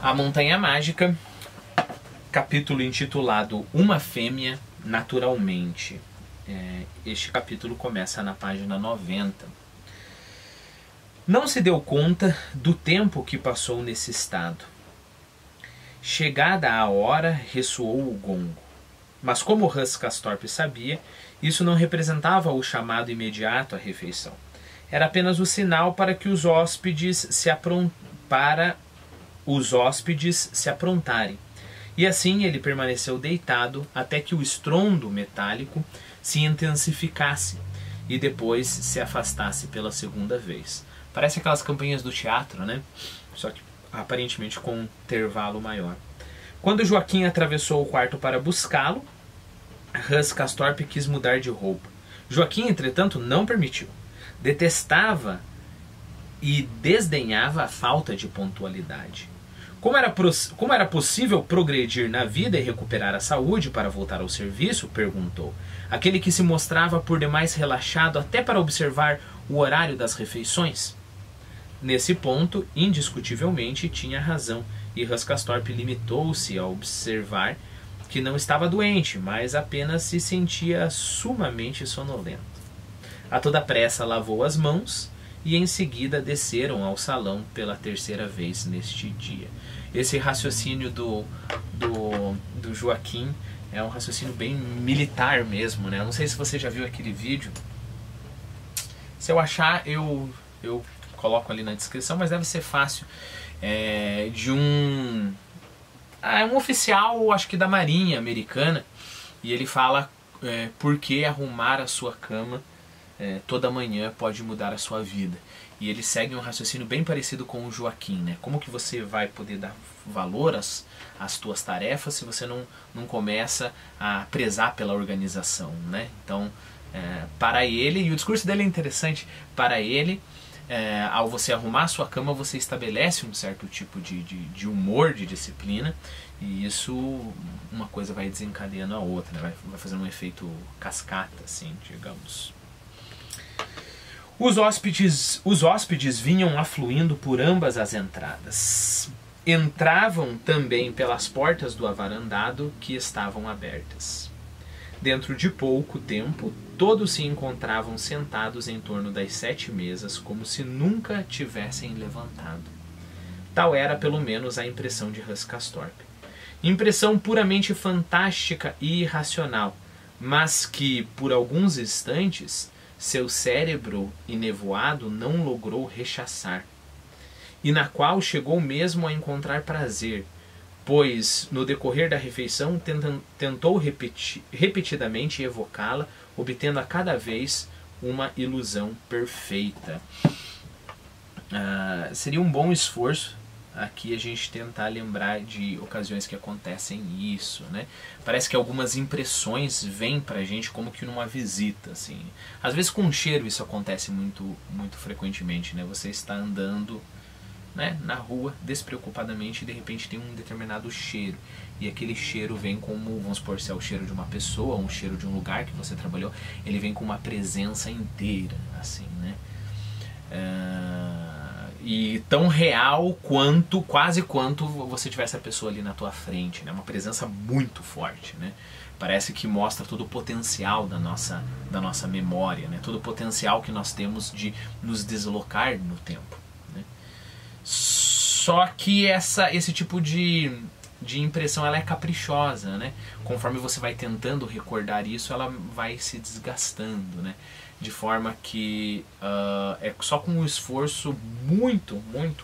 A Montanha Mágica, capítulo intitulado Uma Fêmea Naturalmente. Este capítulo começa na página 90. Não se deu conta do tempo que passou nesse estado. Chegada a hora, ressoou o gongo. Mas como Hus Castorp sabia, isso não representava o chamado imediato à refeição. Era apenas o sinal para que os hóspedes se aprontarem. E assim ele permaneceu deitado até que o estrondo metálico se intensificasse e depois se afastasse pela segunda vez. Parece aquelas campanhas do teatro, né? Só que aparentemente com um intervalo maior. Quando Joaquim atravessou o quarto para buscá-lo, Hus Castorp quis mudar de roupa. Joaquim, entretanto, não permitiu. Detestava e desdenhava a falta de pontualidade. Como era possível progredir na vida e recuperar a saúde para voltar ao serviço? Perguntou. Aquele que se mostrava por demais relaxado até para observar o horário das refeições? Nesse ponto, indiscutivelmente, tinha razão, e Hus Castorp limitou-se a observar que não estava doente, mas apenas se sentia sumamente sonolento. A toda pressa lavou as mãos e em seguida desceram ao salão pela terceira vez neste dia. Esse raciocínio do Joaquim é um raciocínio bem militar mesmo, né? Eu não sei se você já viu aquele vídeo. Se eu achar, eu coloco ali na descrição, mas deve ser fácil. De um oficial, acho que da Marinha Americana, e ele fala por que arrumar a sua cama toda manhã pode mudar a sua vida. E ele segue um raciocínio bem parecido com o Joaquim, né? Como que você vai poder dar valor às tuas tarefas se você não começa a prezar pela organização, né? Então, para ele, e o discurso dele é interessante, para ele, ao você arrumar a sua cama, você estabelece um certo tipo de humor, de disciplina, e isso, uma coisa vai desencadeando a outra, né? Vai fazendo um efeito cascata, assim, digamos. Os hóspedes vinham afluindo por ambas as entradas. Entravam também pelas portas do avarandado que estavam abertas. Dentro de pouco tempo, todos se encontravam sentados em torno das 7 mesas, como se nunca tivessem levantado. Tal era, pelo menos, a impressão de Hus Castorp. Impressão puramente fantástica e irracional, mas que, por alguns instantes, seu cérebro enevoado não logrou rechaçar, e na qual chegou mesmo a encontrar prazer, pois, no decorrer da refeição, tentou repetidamente evocá-la, obtendo a cada vez uma ilusão perfeita. Seria um bom esforço aqui a gente tentar lembrar de ocasiões que acontecem isso, né? Parece que algumas impressões vêm pra gente como que numa visita, assim. Às vezes com cheiro isso acontece muito frequentemente, né? Você está andando, né, na rua despreocupadamente e de repente tem um determinado cheiro. E aquele cheiro vem como, vamos supor, se é o cheiro de uma pessoa, um cheiro de um lugar que você trabalhou, ele vem com uma presença inteira, assim, né? E tão real quanto, quase quanto você tivesse a pessoa ali na tua frente, né? Uma presença muito forte, né? Parece que mostra todo o potencial da nossa memória, né? Todo o potencial que nós temos de nos deslocar no tempo, né? Só que esse tipo de impressão ela é caprichosa, né? Conforme você vai tentando recordar isso, ela vai se desgastando, né? De forma que é só com um esforço muito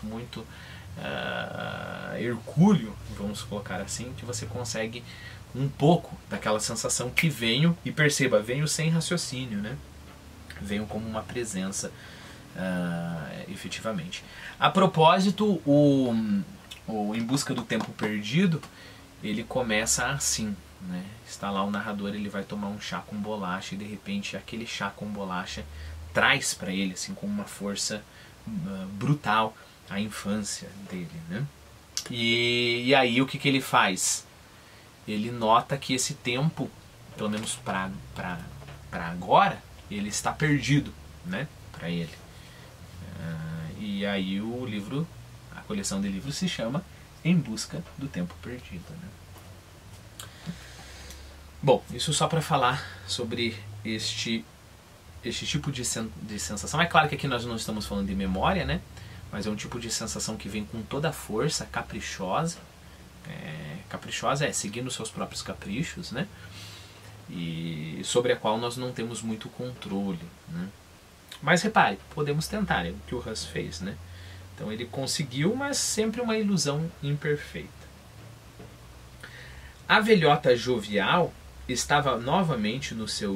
hercúleo, vamos colocar assim, que você consegue um pouco daquela sensação que venho, e perceba, venho sem raciocínio, né? Venho como uma presença efetivamente. A propósito, o Em Busca do Tempo Perdido, ele começa assim, né? Está lá o narrador, ele vai tomar um chá com bolacha e de repente aquele chá com bolacha traz para ele, assim, com uma força brutal, a infância dele, né? E aí o que ele faz? Ele nota que esse tempo, pelo menos para agora, ele está perdido, né? Para ele. E aí o livro, a coleção de livros se chama em busca do tempo perdido, né? Bom, isso só para falar sobre este tipo de sensação. É claro que aqui nós não estamos falando de memória, né? Mas é um tipo de sensação que vem com toda a força, caprichosa. Caprichosa é seguindo os seus próprios caprichos, né? E sobre a qual nós não temos muito controle, né? Mas repare, podemos tentar, é o que o Hus fez, né? Então ele conseguiu, mas sempre uma ilusão imperfeita. A velhota jovial estava novamente no seu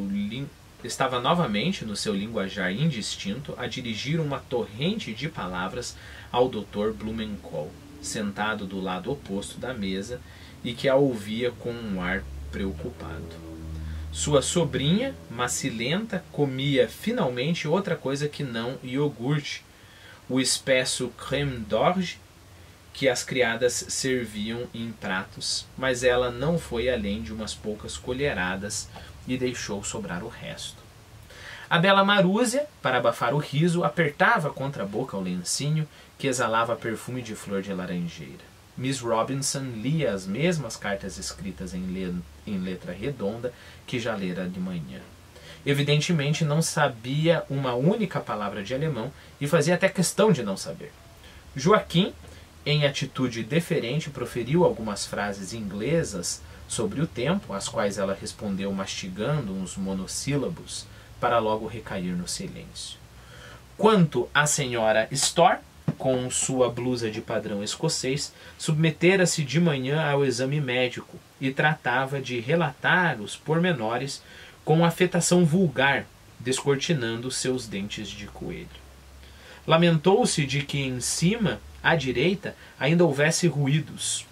linguajar indistinto a dirigir uma torrente de palavras ao Dr. Blumenkohl, sentado do lado oposto da mesa e que a ouvia com um ar preocupado. Sua sobrinha, macilenta, comia finalmente outra coisa que não iogurte, o espesso crème d'orge que as criadas serviam em pratos, mas ela não foi além de umas poucas colheradas e deixou sobrar o resto. A bela Marúzia, para abafar o riso, apertava contra a boca o lencinho que exalava perfume de flor de laranjeira. Miss Robinson lia as mesmas cartas escritas em letra redonda que já lera de manhã. Evidentemente não sabia uma única palavra de alemão e fazia até questão de não saber. Joaquim, em atitude deferente, proferiu algumas frases inglesas sobre o tempo, às quais ela respondeu mastigando uns monossílabos, para logo recair no silêncio. Quanto à senhora Storr, com sua blusa de padrão escocês, submetera-se de manhã ao exame médico e tratava de relatar os pormenores com afetação vulgar, descortinando seus dentes de coelho. Lamentou-se de que em cima, à direita, ainda houvesse ruídos.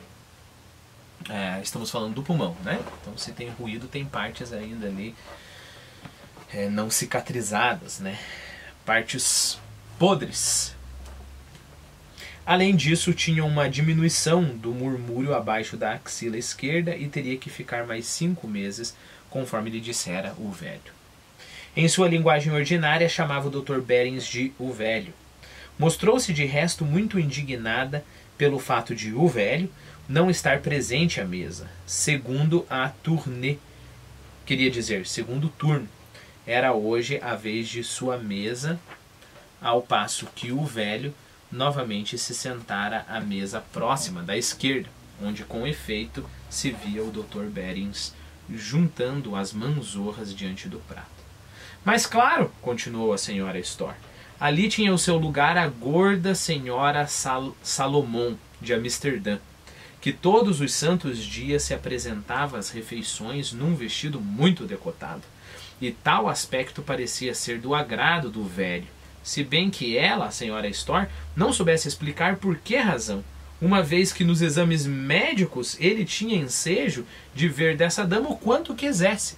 Estamos falando do pulmão, né? Então, se tem ruído, tem partes ainda ali não cicatrizadas, né? Partes podres. Além disso, tinha uma diminuição do murmúrio abaixo da axila esquerda e teria que ficar mais 5 meses, conforme lhe dissera o velho. Em sua linguagem ordinária, chamava o Dr. Behrens de o velho. Mostrou-se de resto muito indignada pelo fato de o velho não estar presente à mesa, segundo a tournée, queria dizer, segundo o turno. Era hoje a vez de sua mesa, ao passo que o velho novamente se sentara à mesa próxima da esquerda, onde com efeito se via o Dr. Behrens juntando as manzorras diante do prato. Mas claro, continuou a senhora Storr, ali tinha o seu lugar a gorda senhora Salomon de Amsterdã, que todos os santos dias se apresentava às refeições num vestido muito decotado, e tal aspecto parecia ser do agrado do velho, se bem que ela, a senhora Storr, não soubesse explicar por que razão, uma vez que nos exames médicos ele tinha ensejo de ver dessa dama o quanto quisesse.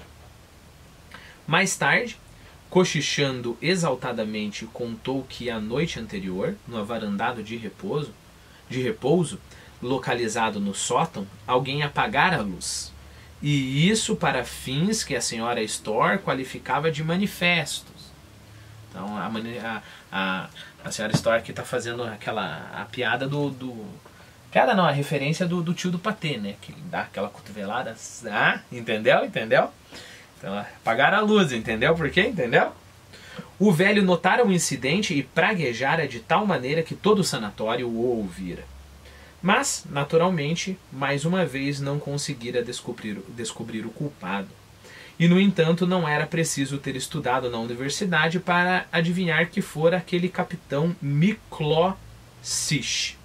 Mais tarde, cochichando exaltadamente, contou que a noite anterior, no avarandado de repouso, localizado no sótão, alguém apagara a luz. E isso para fins que a senhora Storr qualificava de manifestos. Então a senhora Storr aqui está fazendo a piada piada não, a referência do tio do patê, né? Que dá aquela cotovelada. Entendeu? Então, apagaram a luz, entendeu por quê? Entendeu? O velho notara o incidente e praguejara de tal maneira que todo o sanatório o ouvira. Mas, naturalmente, mais uma vez não conseguira descobrir o culpado. E, no entanto, não era preciso ter estudado na universidade para adivinhar que fora aquele capitão Miklóssis,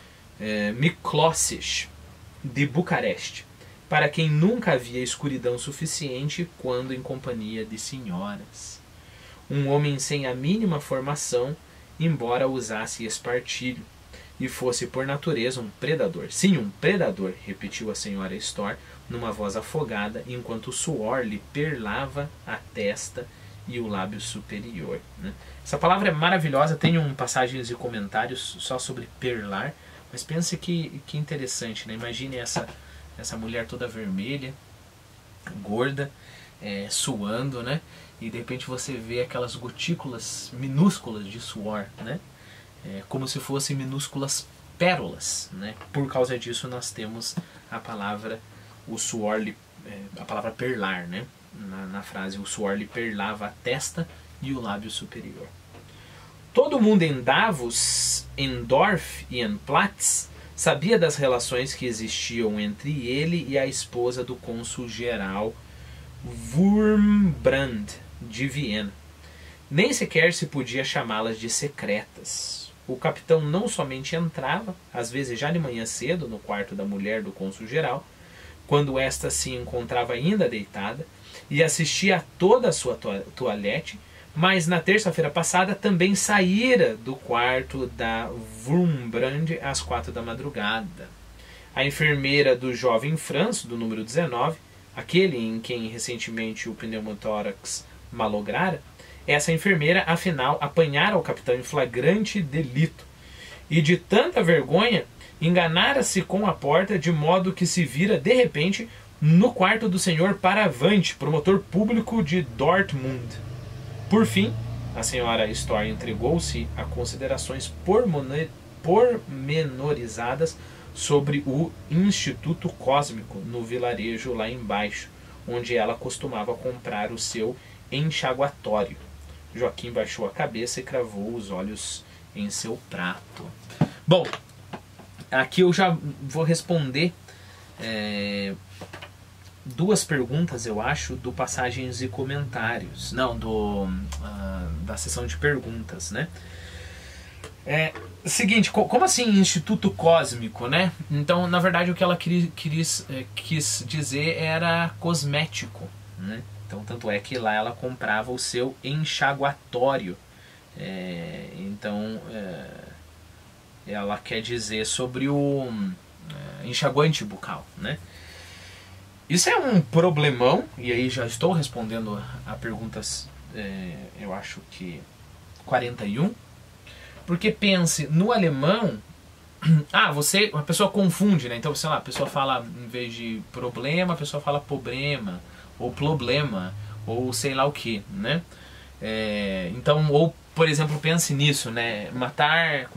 de Bucareste, para quem nunca havia escuridão suficiente quando em companhia de senhoras. Um homem sem a mínima formação, embora usasse espartilho, e fosse por natureza um predador. Sim, um predador, repetiu a senhora Storr, numa voz afogada, enquanto o suor lhe perlava a testa e o lábio superior. Né? Essa palavra é maravilhosa, tem passagens e comentários só sobre perlar, mas pense que interessante, né? Imagine essa mulher toda vermelha, gorda, suando, né? E de repente você vê aquelas gotículas minúsculas de suor, né? Como se fossem minúsculas pérolas, né? Por causa disso nós temos a palavra o suor lhe, a palavra perlar, né? Na frase o suor lhe perlava a testa e o lábio superior. Todo mundo em Davos, em Dorf e em Platz sabia das relações que existiam entre ele e a esposa do cônsul-geral Wurmbrand de Viena. Nem sequer se podia chamá-las de secretas. O capitão não somente entrava, às vezes já de manhã cedo, no quarto da mulher do cônsul-geral, quando esta se encontrava ainda deitada, e assistia a toda a sua toalete, mas na terça-feira passada também saíra do quarto da Wurmbrand às 4 da madrugada. A enfermeira do jovem Franz, do número 19, aquele em quem recentemente o pneumotórax malograra, essa enfermeira, afinal, apanhara o capitão em flagrante delito, e de tanta vergonha, enganara-se com a porta, de modo que se vira, de repente, no quarto do senhor Paravante, promotor público de Dortmund. Por fim, a senhora Storr entregou-se a considerações pormenorizadas sobre o Instituto Cósmico no vilarejo lá embaixo, onde ela costumava comprar o seu enxaguatório. Joaquim baixou a cabeça e cravou os olhos em seu prato. Bom, aqui eu já vou responder duas perguntas, eu acho, do Passagens e Comentários. Não, da sessão de perguntas, né? Seguinte, como assim Instituto Cósmico, né? Então, na verdade, o que ela quis dizer era cosmético, né? Então, tanto é que lá ela comprava o seu enxaguatório. Ela quer dizer sobre o enxaguante bucal, né? Isso é um problemão, e aí já estou respondendo a perguntas, eu acho que 41, porque pense, no alemão, a pessoa confunde, né? Então, sei lá, a pessoa fala, em vez de problema, a pessoa fala problema, ou problema, ou sei lá o que, né? Então, ou, por exemplo, pense nisso, né? Matar,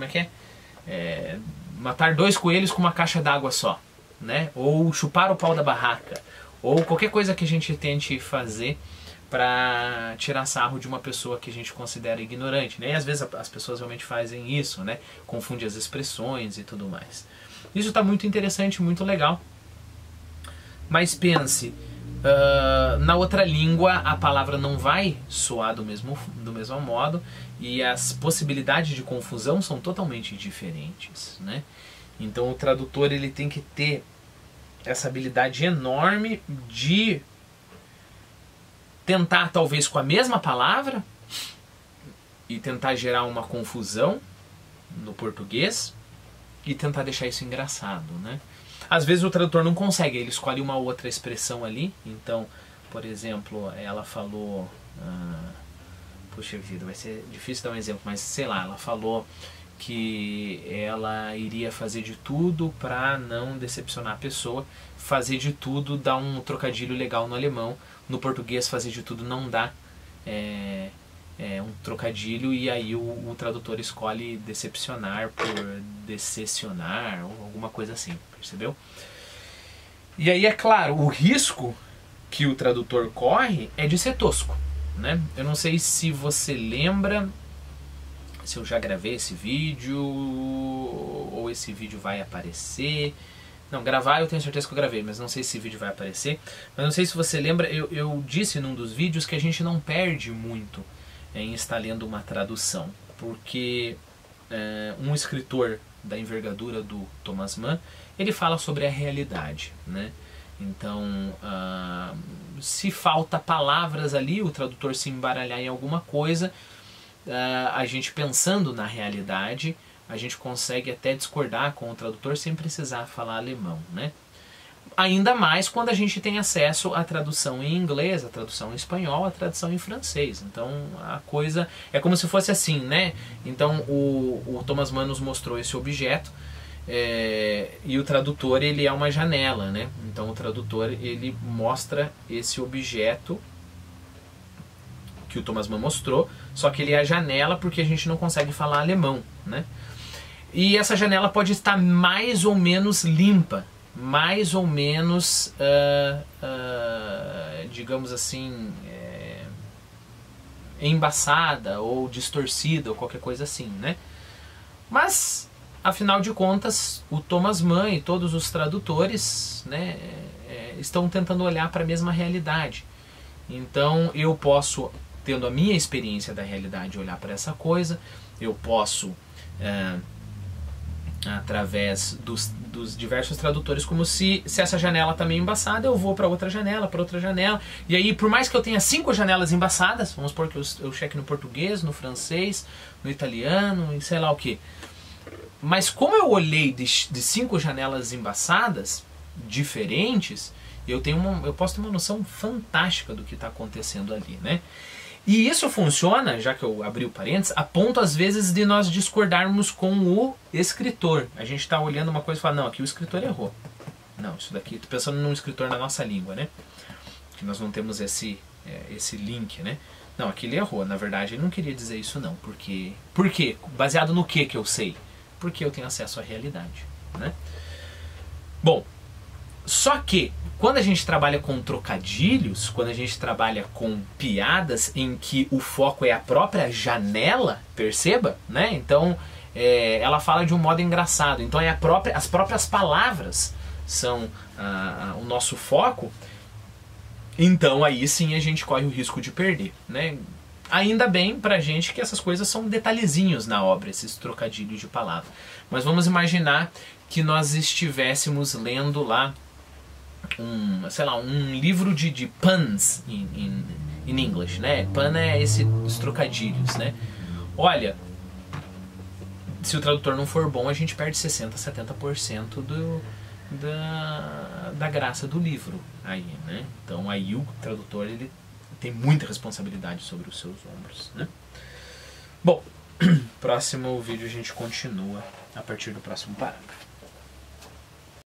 matar 2 coelhos com uma caixa d'água só, né? Ou chupar o pau da barraca, ou qualquer coisa que a gente tente fazer para tirar sarro de uma pessoa que a gente considera ignorante, né? E às vezes as pessoas realmente fazem isso, né? Confunde as expressões e tudo mais. Isso está muito interessante, muito legal. Mas pense, na outra língua a palavra não vai soar do mesmo modo, e as possibilidades de confusão são totalmente diferentes, né? Então o tradutor ele tem que ter essa habilidade enorme de tentar, talvez com a mesma palavra, e tentar gerar uma confusão no português e tentar deixar isso engraçado, né? Às vezes o tradutor não consegue, ele escolhe uma outra expressão ali. Então, por exemplo, ela falou... puxa vida, vai ser difícil dar um exemplo, mas sei lá, ela falou que ela iria fazer de tudo para não decepcionar a pessoa. Fazer de tudo dá um trocadilho legal no alemão. No português, fazer de tudo não dá um trocadilho, e aí o tradutor escolhe decepcionar por decepcionar, ou alguma coisa assim, percebeu? E aí, é claro, o risco que o tradutor corre é de ser tosco, né? Eu não sei se você lembra, se eu já gravei esse vídeo, ou esse vídeo vai aparecer. Não, gravar eu tenho certeza que eu gravei, mas não sei se esse vídeo vai aparecer. Mas não sei se você lembra, eu disse num dos vídeos que a gente não perde muito em estar lendo uma tradução, porque um escritor da envergadura do Thomas Mann, ele fala sobre a realidade, né? Então, se falta palavras ali, o tradutor se embaralhar em alguma coisa, a gente pensando na realidade, a gente consegue até discordar com o tradutor sem precisar falar alemão, né? Ainda mais quando a gente tem acesso à tradução em inglês, à tradução em espanhol, à tradução em francês. Então a coisa é como se fosse assim, né? Então o Thomas Mann nos mostrou esse objeto, e o tradutor ele é uma janela, né? Então o tradutor ele mostra esse objeto que o Thomas Mann mostrou, só que ele é a janela porque a gente não consegue falar alemão, né? E essa janela pode estar mais ou menos limpa, mais ou menos, digamos assim, embaçada ou distorcida ou qualquer coisa assim, né? Mas, afinal de contas, o Thomas Mann e todos os tradutores, né, estão tentando olhar para a mesma realidade. Então eu posso, tendo a minha experiência da realidade, olhar para essa coisa, eu posso, através dos diversos tradutores, como se essa janela está meio embaçada, eu vou para outra janela, e aí por mais que eu tenha 5 janelas embaçadas, vamos supor que eu cheque no português, no francês, no italiano e sei lá o que, mas como eu olhei de 5 janelas embaçadas, diferentes, eu posso ter uma noção fantástica do que está acontecendo ali, né? E isso funciona, já que eu abri o parênteses, a ponto às vezes de nós discordarmos com o escritor. A gente está olhando uma coisa e fala, não, aqui o escritor errou. Não, isso daqui, tô pensando num escritor na nossa língua, né? Que nós não temos esse link, né? Não, aqui ele errou, na verdade ele não queria dizer isso não. Por quê? Baseado no que eu sei? Porque eu tenho acesso à realidade, né? Bom, só que quando a gente trabalha com trocadilhos, quando a gente trabalha com piadas em que o foco é a própria janela, perceba, né? Então ela fala de um modo engraçado, então as próprias palavras são o nosso foco, então aí sim a gente corre o risco de perder, né? Ainda bem pra gente que essas coisas são detalhezinhos na obra, esses trocadilhos de palavra. Mas vamos imaginar que nós estivéssemos lendo lá um livro de puns in English, né? Pun é esses trocadilhos, né? Olha, se o tradutor não for bom, a gente perde 60%, 70% da graça do livro aí, né? Então aí o tradutor, ele tem muita responsabilidade sobre os seus ombros, né? Bom, próximo vídeo a gente continua a partir do próximo parágrafo.